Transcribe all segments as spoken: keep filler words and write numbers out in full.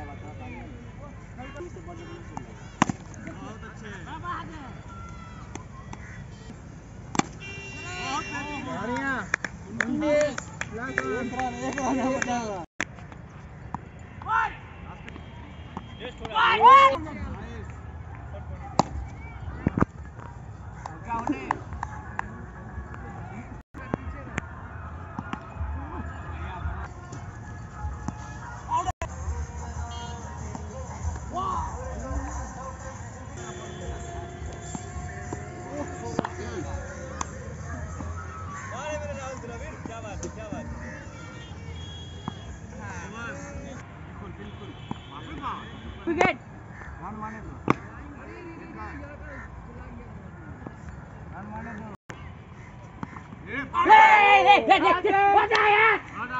बहुत अच्छे बढ़िया विकेट रन मारने दो रन मारने दो बचा यार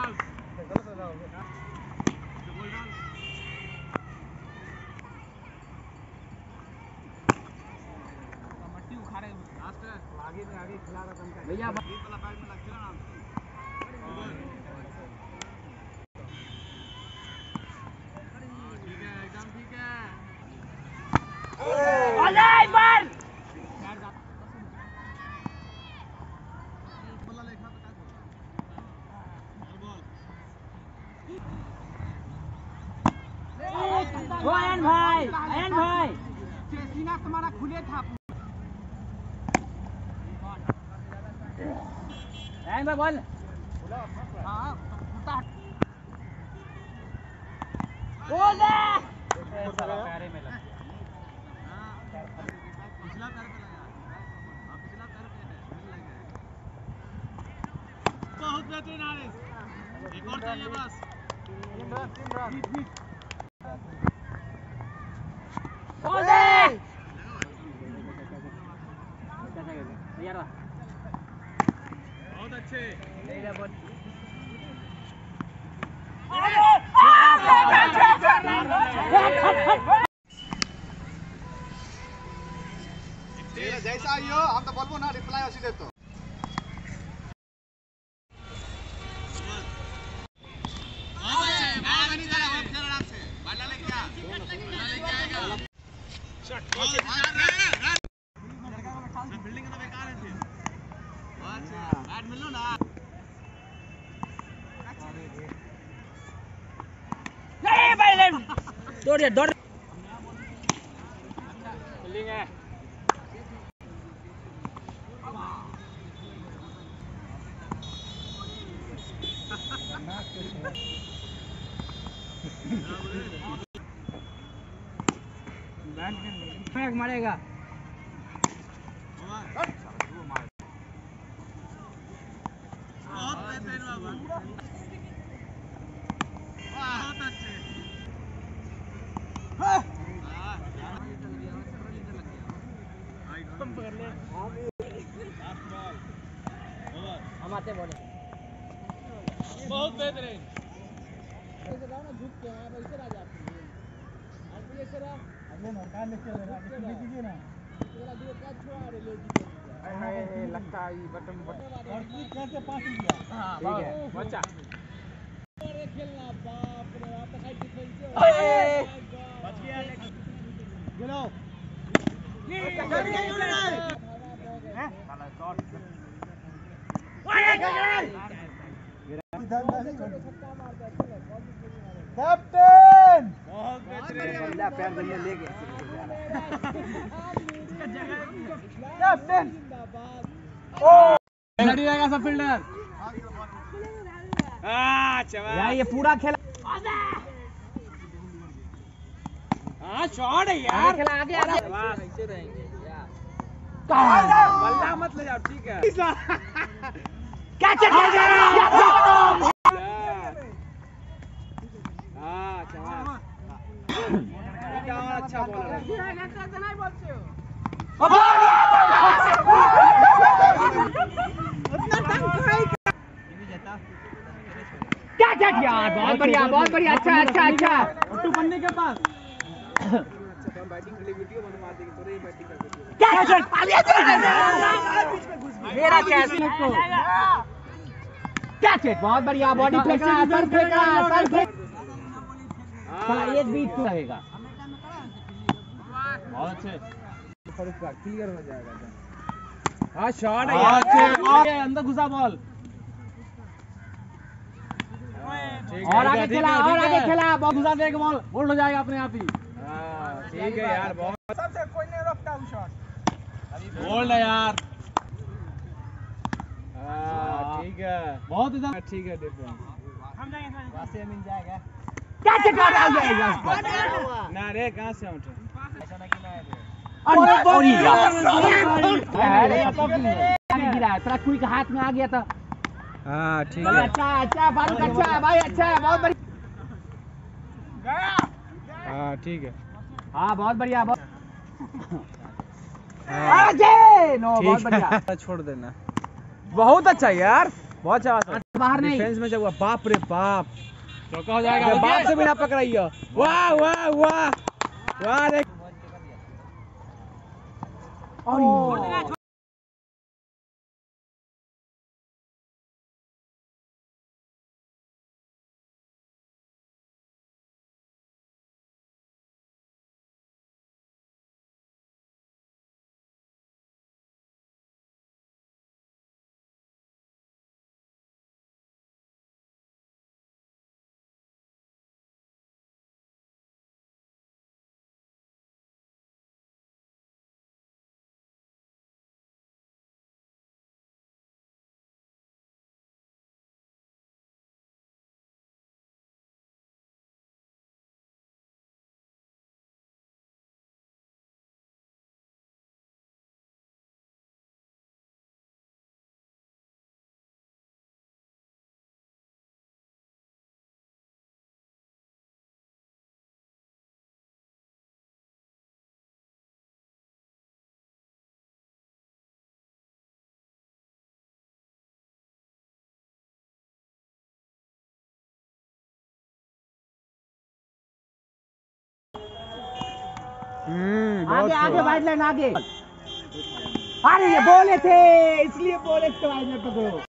मट्टी उखा रहे आगे में आगे खिला रहा था भैया वाला बैट में लग गया ना ठीक है एकदम ठीक है अजय पर बोला लेखा तो क्या ओ अयन भाई अयन भाई सीना तुम्हारा खुले था अयन भाई बोल हां फुटा बोल दे साला पैरे में लग गया हां पिछला पैर पे लगा हां पिछला पैर पे है लग गया बहुत बेहतरीन हारिस एक और चाहिए बस तीन रन तीन रन बोल दे यार बहुत अच्छे तेरा बॉल जैसा आइयो हम तो बोलबो ना रिप्लाई उसी दे तो बिल्डिंग का बेकार है फिर बैट मिल लो ना नहीं भाई दौड़ दौड़ बिल्डिंग है बैट मारेगा बहुत बेहतरीन बाबू बहुत अच्छे हम आते बोले बहुत बेहतरीन झुक के आप ऐसे आ जाते हैं आप ये सरा अगले नौका लेके ले रहा है कीजिए ना थोड़ा दूर का छोड़ा रे ले हाय लगता है बटन बटन और कैसे पास दिया हां ठीक है बच्चा अरे खेलना बाप रे बाप हाई डिफेंस बच गया गिरो हैं साला शॉट कैप्टन बहुत बेहतरीन बल्ला पैर बल्ले ले गया कैप्टन ओ रेडी रहेगा सब फील्डर हां चला यार ये पूरा खेल हां शॉट है यार खेला आगे आगे ऐसे रहेंगे यार बल्ला मत ले जाओ ठीक है क्या चल रहा है हां चला अच्छा बॉलर नहीं बोलते हो क्या क्या यार बहुत बढ़िया बहुत बढ़िया अच्छा अच्छा अच्छा टू बन्ने के पास अच्छा बैटिंग के लिए वीडियो बनवा देंगे तो रे बैटिंग का वीडियो क्या शॉट मेरा कैच को क्या चेक बहुत बढ़िया बॉडी फेंक रहा है सर फेंक रहा है सर फेंक साला एक भी तो रहेगा। बहुत अच्छे फरुख का क्लियर हो जाएगा। हाँ शॉट है बहुत यार। अच्छे और अंदर घुसा बॉल ठीक और है, आगे ठीक खेला है, और ठीक आगे है। खेला बॉल घुसा देगा बॉल बोल्ड हो जाएगा अपने आप ही। हाँ ठीक है यार बहुत सबसे कोई नहीं रोकता वो शॉट। बोल्ड है यार। हाँ ठीक है बहुत इधर ठीक है डिफरेंस वासे मिल जाएगा। क्या चक्कर आ जाएगा ना रे कहाँ से उठे ऐसा ना कि ना है अरे और यार अरे तो गिरा तेरा कोई के हाथ में आ गया था। हाँ ठीक चल है अच्छा अच्छा फारूक अच्छा है भाई अच्छा है बहुत बढ़िया। हाँ ठीक है हाँ बहुत बढ़िया बहुत हाँ, अजय नो बहुत ठीक बढ़िया है छोड़ देना बहुत अच्छा यार बहुत अच्छा बाहर नहीं डिफेंस में जब हुआ बाप रे बाप चौका हो जाएगा अरे बाप से बिना पकड़ाई हो वाह वाह वाह वाह रे और हम्म आगे आगे वाइड लाइन आगे। अरे ये बोले थे इसलिए बोले थे वाइड लाइन पकड़ो।